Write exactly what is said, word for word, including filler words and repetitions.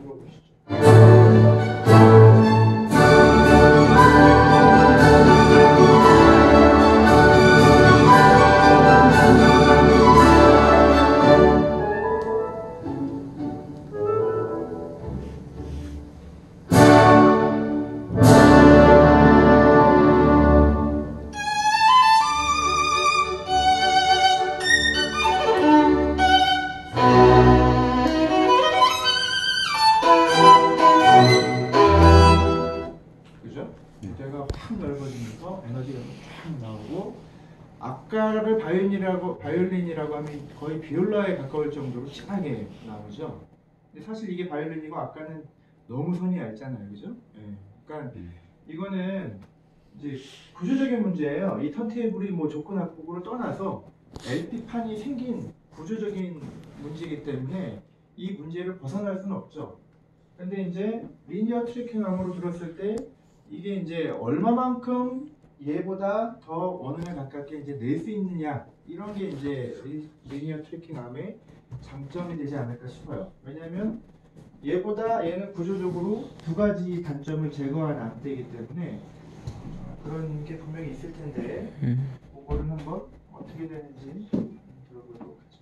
들어보시죠. 무대가 확 넓어지면서 에너지가 쫙 나오고, 아까를 바이올린이라고 바이올린이라고 하면 거의 비올라에 가까울 정도로 진하게 나오죠. 근데 사실 이게 바이올린이고 아까는 너무 선이 얇잖아요, 그죠? 예. 그러니까 이거는 이제 구조적인 문제예요. 이 턴테이블이 뭐 좋고 나쁘고를 떠나서 엘피판이 생긴 구조적인 문제이기 때문에 이 문제를 벗어날 수는 없죠. 근데 이제 리니어 트래킹 암으로 들었을 때 이게 이제 얼마만큼 얘보다 더 원음에 가깝게 이제 낼 수 있느냐, 이런 게 이제 리, 리니어 트래킹 암의 장점이 되지 않을까 싶어요. 왜냐하면 얘보다 얘는 구조적으로 두 가지 단점을 제거한 암대이기 때문에 그런 게 분명히 있을 텐데, 그거를 한번 어떻게 되는지 들어보도록 하죠.